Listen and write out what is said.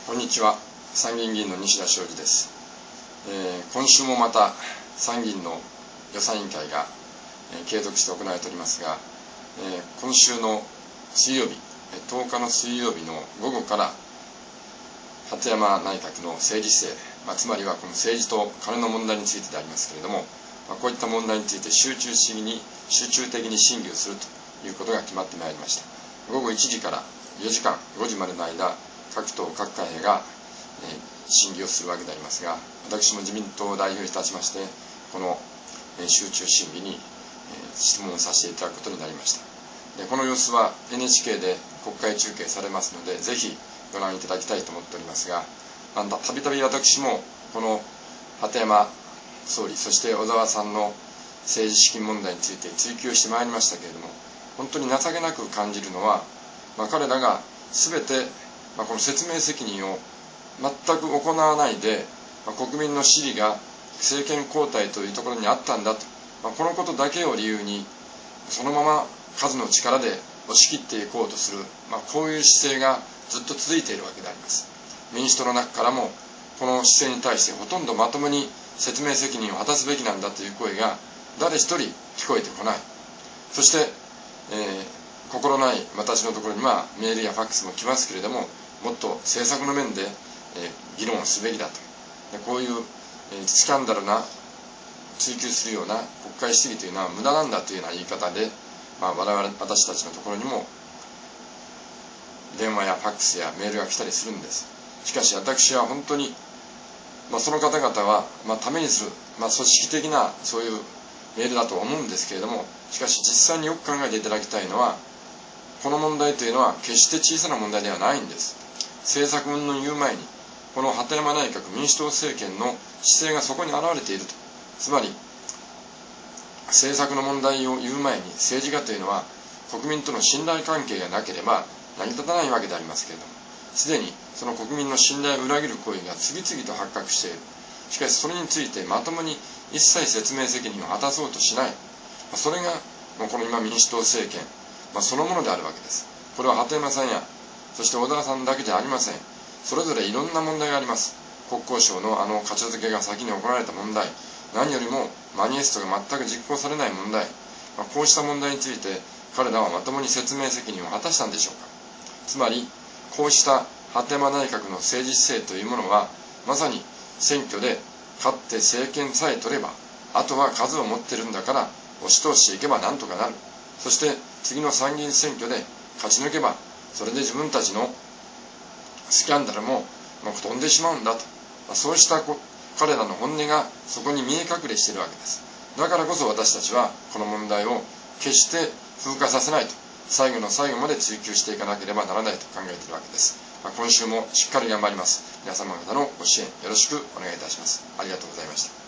こんにちは。参議院議員の西田昌司です。今週もまた参議院の予算委員会が、継続して行われておりますが、今週の水曜日、10日の水曜日の午後から鳩山内閣の政治姿勢、つまりはこの政治と金の問題についてでありますけれども、こういった問題について集中的に審議をするということが決まってまいりました。午後1時から4時間、5時までの間、各党各会派が、審議をするわけでありますが、私も自民党を代表いたしまして、この、集中審議に、質問させていただくことになりました。で、この様子は NHK で国会中継されますので、ぜひご覧いただきたいと思っておりますが、たびたび私もこの鳩山総理、そして小沢さんの政治資金問題について追及してまいりましたけれども、本当に情けなく感じるのは、彼らが全て、この説明責任を全く行わないで、国民の支持が政権交代というところにあったんだと、このことだけを理由にそのまま数の力で押し切っていこうとする、こういう姿勢がずっと続いているわけであります。民主党の中からもこの姿勢に対してほとんどまともに説明責任を果たすべきなんだという声が誰一人聞こえてこない。そして、心ない私のところにはメールやファックスも来ますけれども、もっと政策の面で、議論をすべきだと。こういう、スキャンダルな追及するような国会質疑というのは無駄なんだというような言い方で、私たちのところにも電話やファックスやメールが来たりするんです。しかし私は本当に、その方々は、ためにする、組織的なそういうメールだと思うんですけれども、しかし実際によく考えていただきたいのは、この問題というのは決して小さな問題ではないんです。政策云々言う前に、この鳩山内閣民主党政権の姿勢がそこに現れていると。つまり、政策の問題を言う前に政治家というのは国民との信頼関係がなければ成り立たないわけでありますけれども、すでにその国民の信頼を裏切る行為が次々と発覚している。しかしそれについてまともに一切説明責任を果たそうとしない。それがこの今民主党政権、そのものであるわけです。これは鳩山さんや、そして小沢さんだけじゃありません。それぞれいろんな問題があります。国交省のカチャ付けが先に行われた問題、何よりもマニフェストが全く実行されない問題、こうした問題について彼らはまともに説明責任を果たしたんでしょうか。つまり、こうした鳩山内閣の政治姿勢というものは、まさに選挙で勝って政権さえ取れば、あとは数を持ってるんだから押し通していけばなんとかなる。そして次の参議院選挙で勝ち抜けば、それで自分たちのスキャンダルも飛んでしまうんだと。そうした彼らの本音がそこに見え隠れしているわけです。だからこそ私たちはこの問題を決して風化させないと、最後の最後まで追及していかなければならないと考えているわけです。今週もしっかり頑張ります。皆様方のご支援よろしくお願いいたします。ありがとうございました。